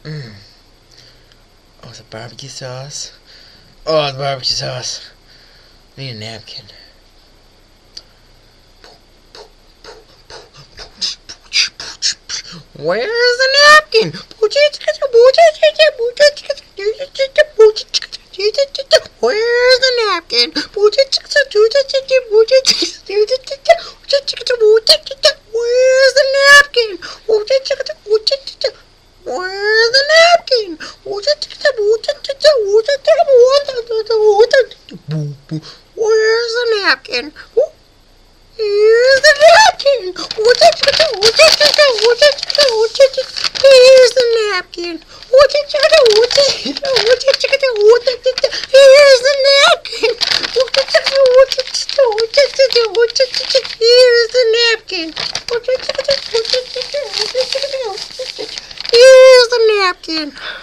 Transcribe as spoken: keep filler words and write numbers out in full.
Mm. Oh, the barbecue sauce. Oh, the barbecue sauce. I need a napkin. Where's the napkin? Where's the napkin? Where's the napkin? Where's the napkin? Where's the napkin? Here's the napkin. Here's the napkin. Here's the napkin. Here's the napkin. Here's the napkin.